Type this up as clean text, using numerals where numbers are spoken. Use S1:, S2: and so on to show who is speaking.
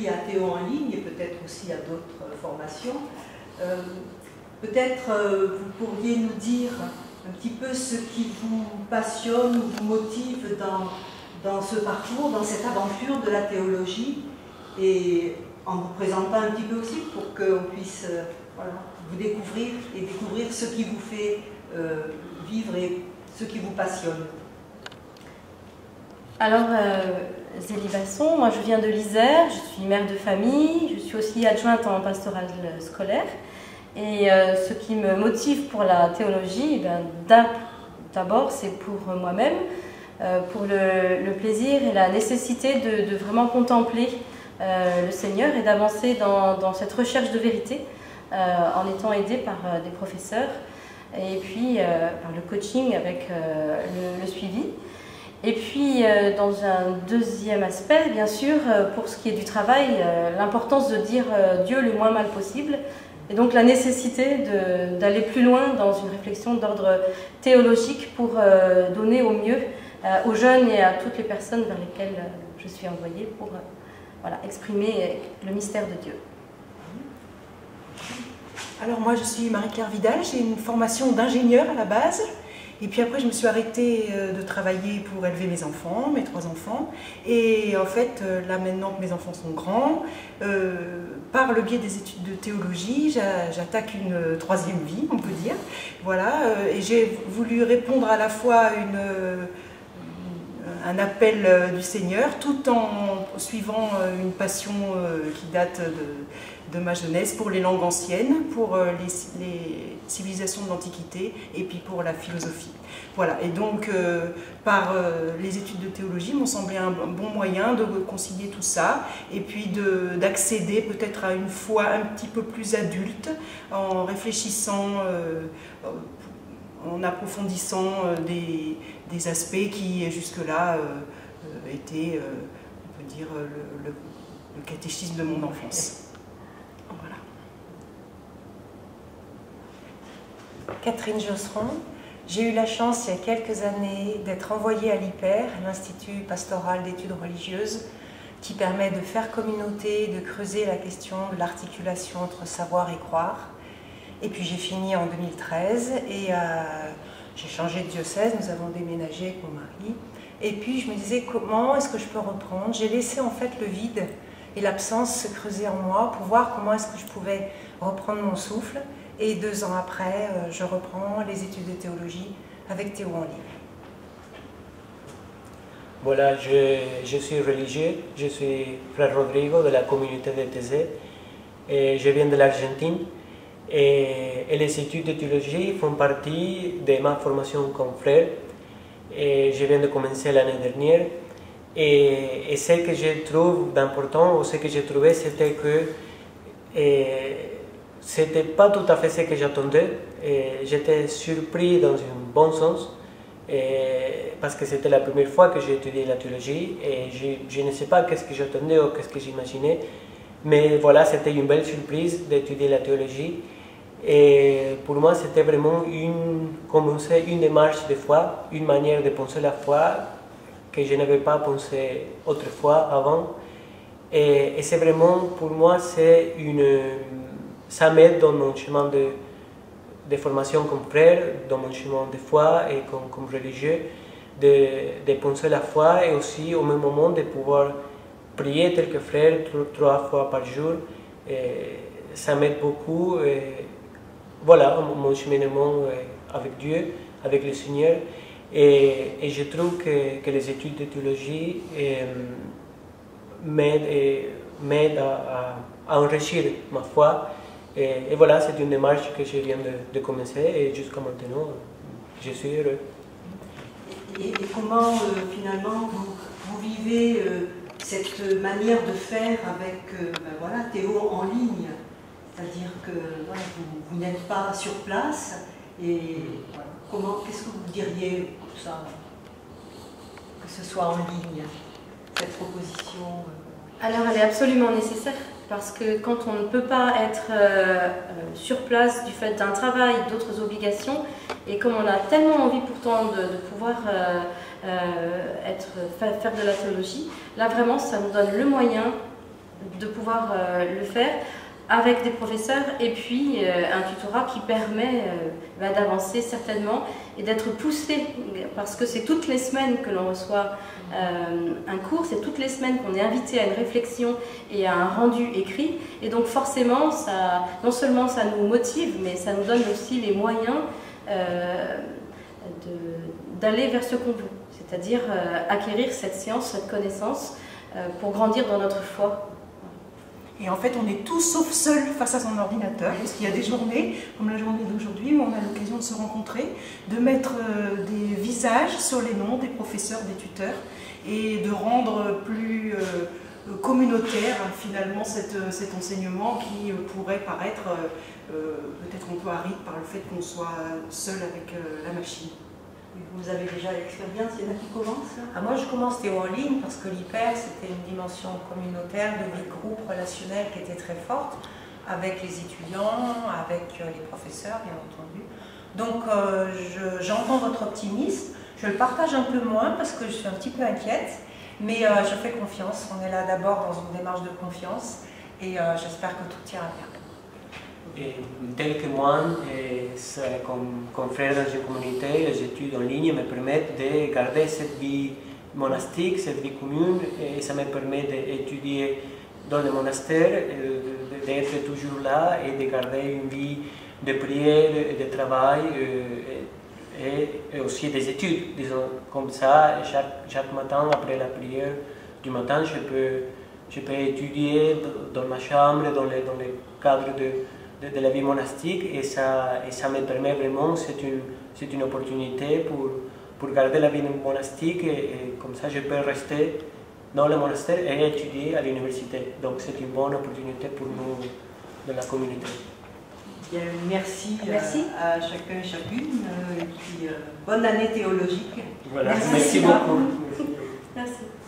S1: inscrit à Théo en ligne et peut-être aussi à d'autres formations. Peut-être vous pourriez nous dire un petit peu ce qui vous passionne ou vous motive dans ce parcours, dans cette aventure de la théologie, et en vous présentant un petit peu aussi pour qu'on puisse voilà, vous découvrir et découvrir ce qui vous fait vivre et ce qui vous passionne.
S2: Alors, Zélie Basson, moi je viens de l'Isère, je suis mère de famille, je suis aussi adjointe en pastorale scolaire. Et ce qui me motive pour la théologie, d'abord c'est pour moi-même, pour le plaisir et la nécessité de vraiment contempler le Seigneur et d'avancer dans cette recherche de vérité en étant aidée par des professeurs et puis par le coaching avec le suivi. Et puis dans un deuxième aspect, bien sûr, pour ce qui est du travail, l'importance de dire Dieu le moins mal possible. Et donc la nécessité d'aller plus loin dans une réflexion d'ordre théologique pour donner au mieux aux jeunes et à toutes les personnes vers lesquelles je suis envoyée pour voilà, exprimer le mystère de Dieu.
S3: Alors moi je suis Marie-Claire Vidal, j'ai une formation d'ingénieur à la base. Et puis après, je me suis arrêtée de travailler pour élever mes enfants, mes 3 enfants. Et en fait, là maintenant que mes enfants sont grands, par le biais des études de théologie, j'attaque une 3e vie, on peut dire. Voilà, et j'ai voulu répondre à la fois un appel du Seigneur, tout en suivant une passion qui date de ma jeunesse pour les langues anciennes, pour les civilisations de l'Antiquité et puis pour la philosophie. Voilà, et donc par les études de théologie m'ont semblé un bon moyen de concilier tout ça et puis d'accéder peut-être à une foi un petit peu plus adulte en réfléchissant, en approfondissant des aspects qui jusque-là étaient, on peut dire, le catéchisme de mon enfance. Voilà.
S4: Catherine Josseron, j'ai eu la chance il y a quelques années d'être envoyée à l'IPER, l'Institut pastoral d'études religieuses, qui permet de faire communauté, de creuser la question de l'articulation entre savoir et croire. Et puis j'ai fini en 2013 et j'ai changé de diocèse, nous avons déménagé avec mon mari. Et puis je me disais comment est-ce que je peux reprendre. J'ai laissé en fait le vide et l'absence se creuser en moi pour voir comment est-ce que je pouvais reprendre mon souffle. Et 2 ans après, je reprends les études de théologie avec Théo en ligne.
S5: Voilà, je suis religieux, je suis frère Rodrigo de la communauté de Thésée et je viens de l'Argentine. Et les études de théologie font partie de ma formation comme frère. Et je viens de commencer l'année dernière. Et ce que je trouve d'important, ou ce que j'ai trouvé, c'était que c'était pas tout à fait ce que j'attendais. J'étais surpris dans un bon sens, parce que c'était la première fois que j'ai étudié la théologie et je ne sais pas qu'est-ce que j'attendais ou qu'est-ce que j'imaginais. Mais voilà, c'était une belle surprise d'étudier la théologie. Et pour moi, c'était vraiment commencer une démarche de foi, une manière de penser la foi que je n'avais pas pensé autrefois, avant. Et c'est vraiment, pour moi, ça m'aide dans mon chemin de formation comme frère, dans mon chemin de foi et comme religieux, de penser la foi et aussi au même moment de pouvoir prier tel que frère 3 fois par jour. Et ça m'aide beaucoup. Et voilà, mon cheminement avec Dieu, avec le Seigneur. Et je trouve que les études de théologie m'aident à enrichir ma foi. Et voilà, c'est une démarche que je viens de commencer et jusqu'à maintenant, je suis heureux.
S1: Et comment finalement vous vivez cette manière de faire avec voilà, Théo en ligne? C'est-à-dire que voilà, vous n'êtes pas sur place et voilà, qu'est-ce que vous diriez pour ça, que ce soit en ligne, cette proposition?
S2: Alors elle est absolument nécessaire parce que quand on ne peut pas être sur place du fait d'un travail, d'autres obligations, et comme on a tellement envie pourtant de pouvoir faire de la théologie, là vraiment ça nous donne le moyen de pouvoir le faire avec des professeurs et puis un tutorat qui permet d'avancer certainement et d'être poussé, parce que c'est toutes les semaines que l'on reçoit un cours, c'est toutes les semaines qu'on est invité à une réflexion et à un rendu écrit, et donc forcément ça, non seulement ça nous motive, mais ça nous donne aussi les moyens d'aller vers ce qu'on veut, c'est-à-dire acquérir cette science, cette connaissance pour grandir dans notre foi.
S3: Et en fait, on est tous sauf seul face à son ordinateur, parce qu'il y a des journées, comme la journée d'aujourd'hui, où on a l'occasion de se rencontrer, de mettre des visages sur les noms des professeurs, des tuteurs, et de rendre plus communautaire finalement cet enseignement qui pourrait paraître peut-être un peu aride par le fait qu'on soit seul avec la machine.
S1: Vous avez déjà l'expérience, il y en a qui commencent?
S4: Moi, je commence Théo en ligne parce que l'hyper, c'était une dimension communautaire, de vie de groupe, relationnelle qui était très forte, avec les étudiants, avec les professeurs, bien entendu. Donc, j'entends votre optimisme. Je le partage un peu moins parce que je suis un petit peu inquiète, mais je fais confiance. On est là d'abord dans une démarche de confiance et j'espère que tout ira bien.
S5: Tel que moi, comme frère dans une communauté, les études en ligne me permettent de garder cette vie monastique, cette vie commune, et ça me permet d'étudier dans le monastère, d'être toujours là et de garder une vie de prière et de travail et aussi des études. Disons, comme ça, chaque matin, après la prière du matin, je peux étudier dans ma chambre, dans le cadre de la vie monastique, et ça me permet vraiment, c'est une opportunité pour garder la vie monastique, et comme ça je peux rester dans le monastère et étudier à l'université. Donc c'est une bonne opportunité pour nous dans la communauté.
S1: Bien, merci,
S2: merci.
S1: À chacun et chacune, et puis bonne année théologique.
S5: Voilà. Merci beaucoup.
S2: Merci.